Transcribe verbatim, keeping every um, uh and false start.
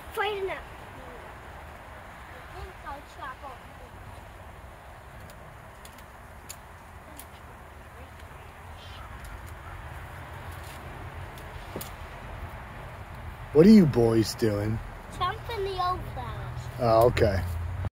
fighting it. What are you boys doing? Jumping the old flowers. Oh, okay.